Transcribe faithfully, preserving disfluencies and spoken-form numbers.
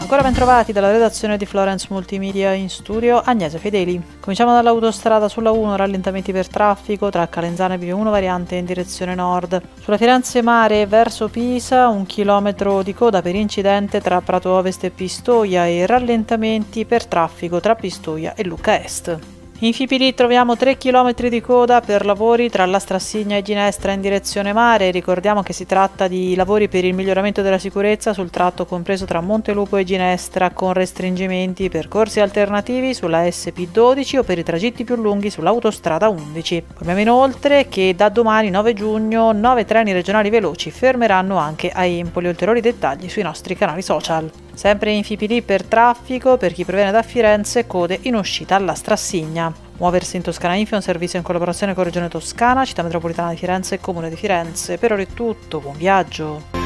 Ancora ben trovati dalla redazione di Florence Multimedia, in studio Agnese Fedeli. Cominciamo dall'autostrada sulla uno, rallentamenti per traffico tra Calenzano e Via uno variante in direzione nord. Sulla Firenze Mare verso Pisa un chilometro di coda per incidente tra Prato Ovest e Pistoia e rallentamenti per traffico tra Pistoia e Lucca Est. In Fipili troviamo tre chilometri di coda per lavori tra la Strassigna e Ginestra in direzione mare. Ricordiamo che si tratta di lavori per il miglioramento della sicurezza sul tratto compreso tra Montelupo e Ginestra, con restringimenti, percorsi alternativi sulla S P dodici o per i tragitti più lunghi sull'autostrada undici. Informiamo inoltre che da domani nove giugno nove treni regionali veloci fermeranno anche a Empoli. Ulteriori dettagli sui nostri canali social. Sempre in Fipili per traffico, per chi proviene da Firenze, code in uscita alla Strassigna. Muoversi in Toscana Info è un servizio in collaborazione con Regione Toscana, Città Metropolitana di Firenze e Comune di Firenze. Per ora è tutto, buon viaggio!